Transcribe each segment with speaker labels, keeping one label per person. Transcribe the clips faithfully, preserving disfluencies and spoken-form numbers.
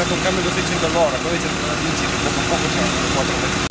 Speaker 1: tirato un cambio da seicento all'ora, poi c'è una bici che poco a poco c'è una quattro metri.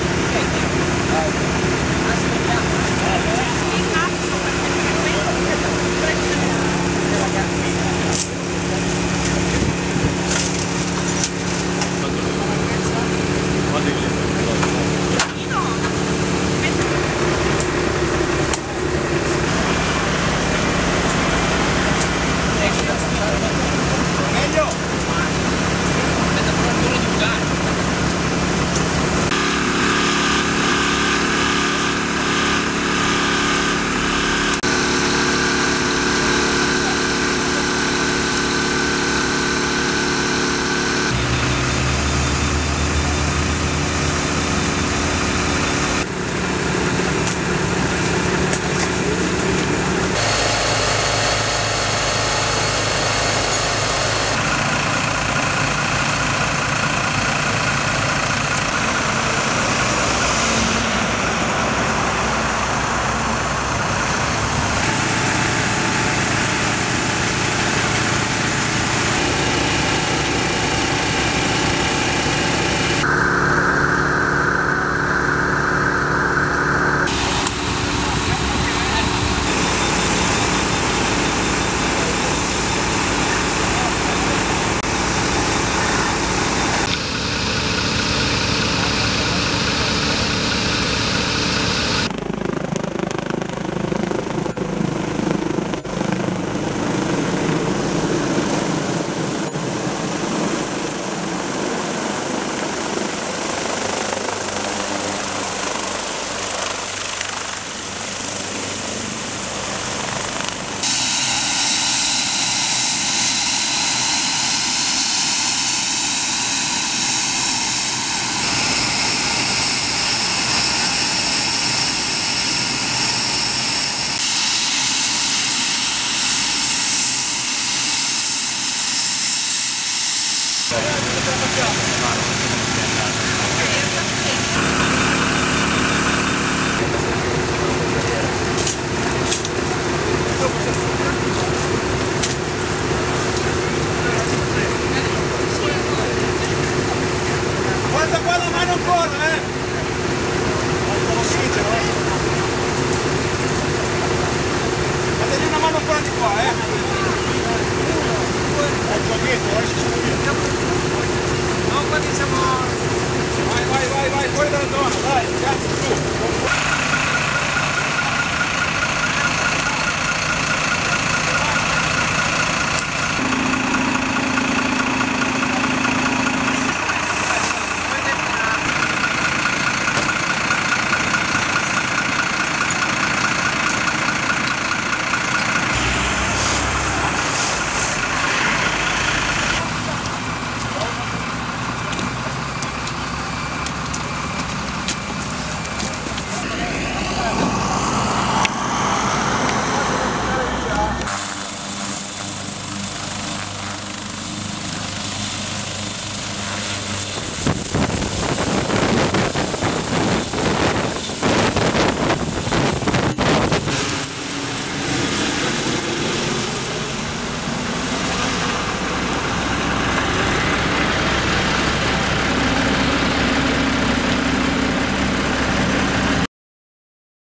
Speaker 2: Guarda qua, la mano ancora, eh! L'ossigeno, eh! Datemi una mano ancora di qua, eh! Ecco dietro, eh, ci sono dietro. No, qua siamo... Vai, vai, vai, vai, fuori dalla zona, dai, ragazzi!